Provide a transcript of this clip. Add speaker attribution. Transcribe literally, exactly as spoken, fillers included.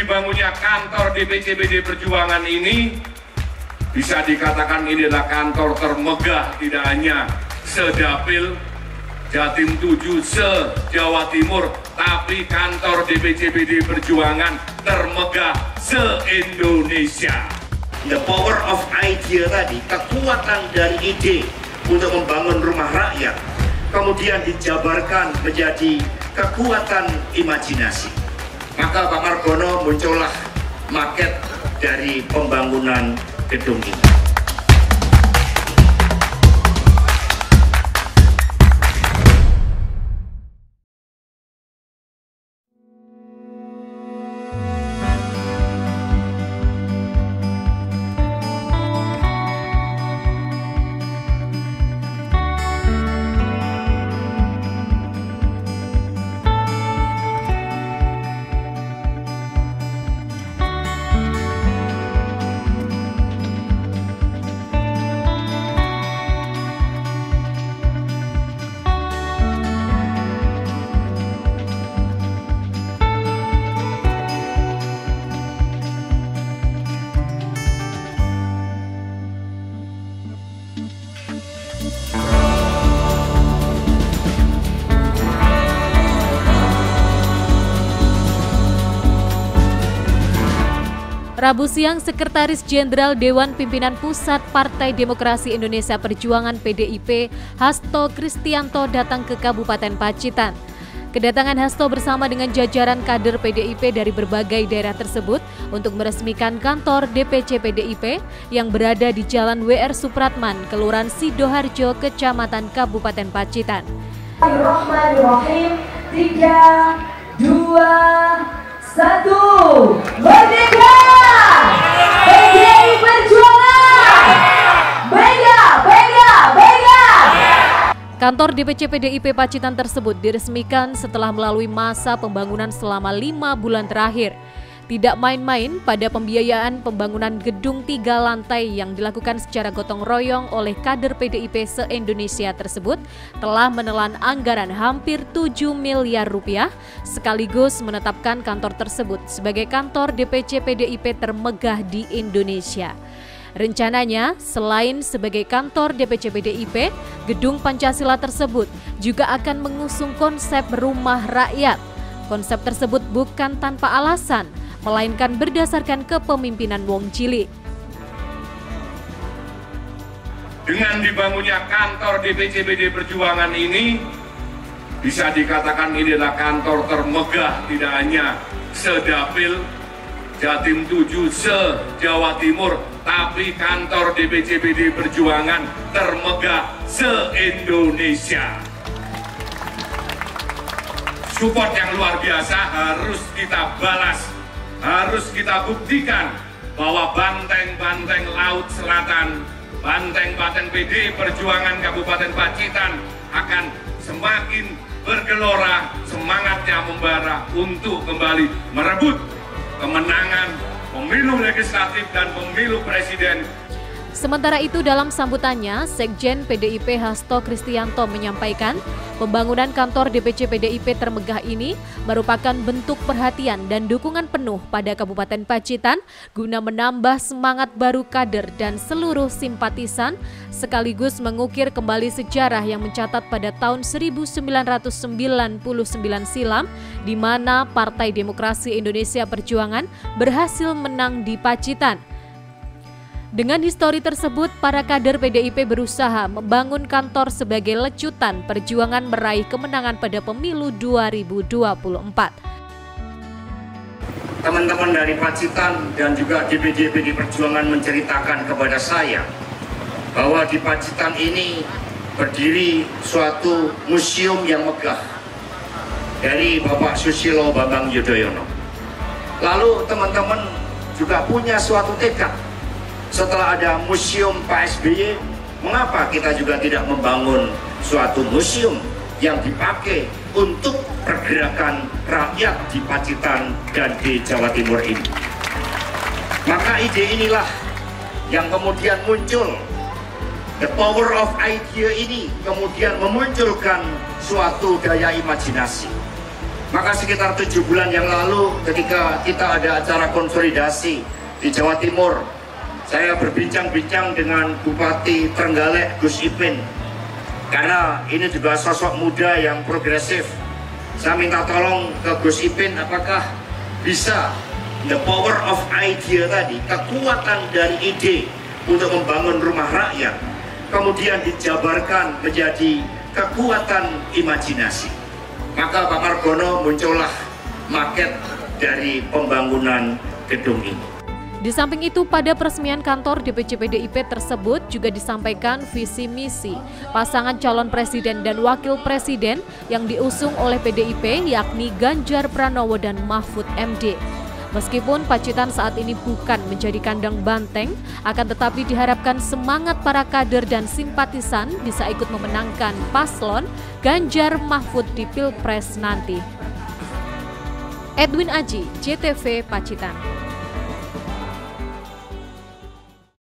Speaker 1: dibangunnya kantor D P C P D Perjuangan ini bisa dikatakan ini adalah kantor termegah, tidak hanya se-Dapil Jatim tujuh, se-Jawa Timur, tapi kantor D P C P D Perjuangan termegah se-Indonesia.
Speaker 2: The power of idea tadi, kekuatan dari ide untuk membangun rumah rakyat, kemudian dijabarkan menjadi kekuatan imajinasi. Maka Pak Margono muncullah maket dari pembangunan gedung ini.
Speaker 3: Rabu siang, Sekretaris Jenderal Dewan Pimpinan Pusat Partai Demokrasi Indonesia Perjuangan P D I P, Hasto Kristianto datang ke Kabupaten Pacitan. Kedatangan Hasto bersama dengan jajaran kader P D I P dari berbagai daerah tersebut untuk meresmikan kantor D P C P D I P yang berada di Jalan W R Supratman, Kelurahan Sidoharjo, Kecamatan Kabupaten Pacitan.
Speaker 4: Bismillahirrahmanirrahim. Tiga, dua, satu, merdeka! P D I Perjuangan! Bega, bega, bega!
Speaker 3: Kantor D P C P D I P Pacitan tersebut diresmikan setelah melalui masa pembangunan selama lima bulan terakhir. Tidak main-main pada pembiayaan pembangunan gedung tiga lantai yang dilakukan secara gotong royong oleh kader P D I P se-Indonesia tersebut telah menelan anggaran hampir tujuh miliar rupiah sekaligus menetapkan kantor tersebut sebagai kantor D P C P D I P termegah di Indonesia. Rencananya, selain sebagai kantor D P C P D I P, gedung Pancasila tersebut juga akan mengusung konsep rumah rakyat. Konsep tersebut bukan tanpa alasan, melainkan berdasarkan kepemimpinan Wong Cilik.
Speaker 1: Dengan dibangunnya kantor D P C P D Perjuangan ini, bisa dikatakan ini adalah kantor termegah, tidak hanya se-Dapil Jatim tujuh, se-Jawa Timur, tapi kantor D P C P D Perjuangan termegah se-Indonesia. Support yang luar biasa harus kita balas, harus kita buktikan bahwa banteng-banteng Laut Selatan, banteng-banteng P D I Perjuangan Kabupaten Pacitan akan semakin bergelora, semangatnya membara untuk kembali merebut kemenangan pemilu legislatif dan pemilu presiden.
Speaker 3: Sementara itu, dalam sambutannya, Sekjen P D I P Hasto Kristianto menyampaikan pembangunan kantor D P C P D I P termegah ini merupakan bentuk perhatian dan dukungan penuh pada Kabupaten Pacitan guna menambah semangat baru kader dan seluruh simpatisan, sekaligus mengukir kembali sejarah yang mencatat pada tahun seribu sembilan ratus sembilan puluh sembilan silam, di mana Partai Demokrasi Indonesia Perjuangan berhasil menang di Pacitan. Dengan histori tersebut, para kader P D I P berusaha membangun kantor sebagai lecutan perjuangan meraih kemenangan pada pemilu dua ribu dua puluh empat.
Speaker 2: Teman-teman dari Pacitan dan juga D P C P D Perjuangan menceritakan kepada saya bahwa di Pacitan ini berdiri suatu museum yang megah dari Bapak Susilo Bambang Yudhoyono. Lalu teman-teman juga punya suatu tekad. Setelah ada museum Pak S B Y, mengapa kita juga tidak membangun suatu museum yang dipakai untuk pergerakan rakyat di Pacitan dan di Jawa Timur ini? Maka ide inilah yang kemudian muncul. The power of idea ini kemudian memunculkan suatu daya imajinasi. Maka sekitar tujuh bulan yang lalu ketika kita ada acara konsolidasi di Jawa Timur, saya berbincang-bincang dengan Bupati Trenggalek Gus Ipin. Karena ini juga sosok muda yang progresif. Saya minta tolong ke Gus Ipin, apakah bisa the power of idea tadi, kekuatan dari ide untuk membangun rumah rakyat, kemudian dijabarkan menjadi kekuatan imajinasi. Maka Pak Margono muncullah maket dari pembangunan gedung ini.
Speaker 3: Di samping itu, pada peresmian kantor D P C P D I P tersebut juga disampaikan visi misi pasangan calon presiden dan wakil presiden yang diusung oleh P D I P, yakni Ganjar Pranowo dan Mahfud M D. Meskipun Pacitan saat ini bukan menjadi kandang banteng, akan tetapi diharapkan semangat para kader dan simpatisan bisa ikut memenangkan paslon Ganjar Mahfud di Pilpres nanti. Edwin Aji, J T V Pacitan.